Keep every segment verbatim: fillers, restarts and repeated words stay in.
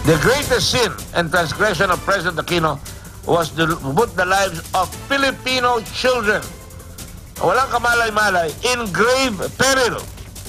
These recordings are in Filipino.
The greatest sin and transgression of President Aquino was to put the lives of Filipino children, walang kamalay-malay, in grave peril.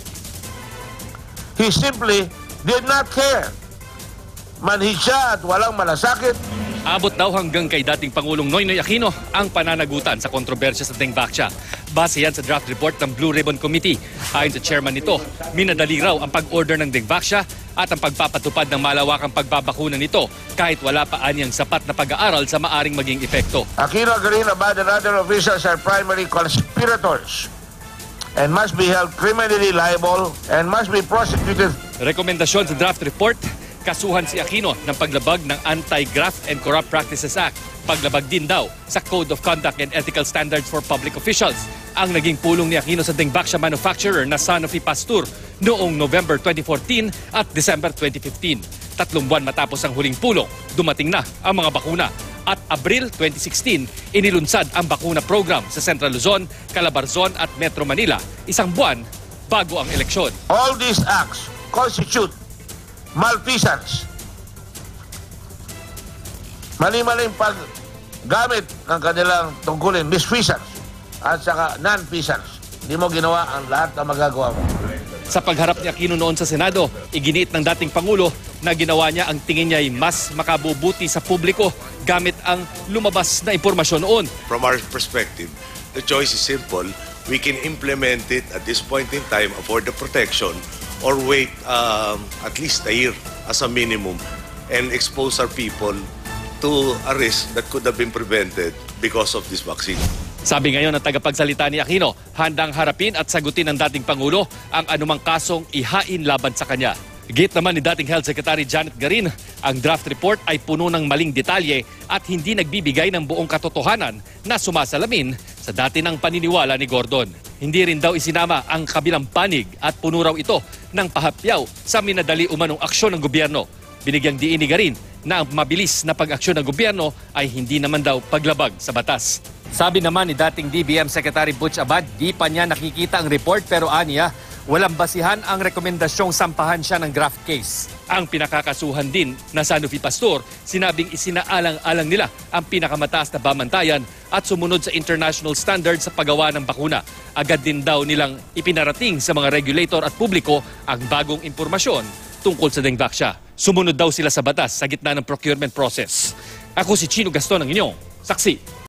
He simply did not care. Manhid siya at walang malasakit. Abot daw hanggang kay dating Pangulong Noynoy Aquino ang pananagutan sa kontrobersya sa Dengvaxia. Base yan sa draft report ng Blue Ribbon Committee. Ayon sa chairman nito, minadali raw ang pag-order ng Dengvaxia at ang pagpapatupad ng malawakang pagbabakuna nito kahit wala pa anyang sapat na pag-aaral sa maaring maging epekto. Aquino, Garina, Abad, and other officials are primary conspirators and must be held criminally liable and must be prosecuted. Rekomendasyon sa draft report, kasuhan si Aquino ng paglabag ng Anti-Graft and Corrupt Practices Act. Paglabag din daw sa Code of Conduct and Ethical Standards for Public Officials. Ang naging pulong ni Aquino sa Dengvaxia manufacturer na Sanofi Pasteur noong November twenty fourteen at December twenty fifteen. Tatlong buwan matapos ang huling pulong, dumating na ang mga bakuna. At Abril twenty sixteen, inilunsad ang bakuna program sa Central Luzon, Calabarzon at Metro Manila, isang buwan bago ang eleksyon. All these acts constitute malfeasance. Mali-maling paggamit ng kanilang tungkulin, misfeasance at saka non-feasance. Hindi mo ginawa ang lahat na magagawa mo. Sa pagharap ni Aquino noon sa Senado, iginiit ng dating Pangulo na ginawa niya ang tingin niya ay mas makabubuti sa publiko gamit ang lumabas na impormasyon noon. From our perspective, the choice is simple. We can implement it at this point in time for the protection or wait um, at least a year as a minimum and expose our people to a risk that could have been prevented because of this vaccine. Sabi ngayon ng tagapagsalita ni Aquino, handang harapin at sagutin ng dating Pangulo ang anumang kasong ihain laban sa kanya. Git naman ni dating Health Secretary Janet Garin, ang draft report ay puno ng maling detalye at hindi nagbibigay ng buong katotohanan na sumasalamin sa dati ng paniniwala ni Gordon. Hindi rin daw isinama ang kabilang panig at puno raw ito ng pahapyaw sa minadali umanong aksyon ng gobyerno. Binigyang diin ni Garin na ang mabilis na pag-aksyon ng gobyerno ay hindi naman daw paglabag sa batas. Sabi naman ni dating D B M Secretary Butch Abad, di pa niya nakikita ang report pero aniya, walang basihan ang rekomendasyong sampahan siya ng graft case. Ang pinakakasuhan din na Sanofi Pasteur, sinabing isinaalang-alang nila ang pinakamataas na bamantayan at sumunod sa international standards sa paggawa ng bakuna. Agad din daw nilang ipinarating sa mga regulator at publiko ang bagong impormasyon tungkol sa Dengvaxia. Sumunod daw sila sa batas sa gitna ng procurement process. Ako si Chino Gaston, ang inyong saksi.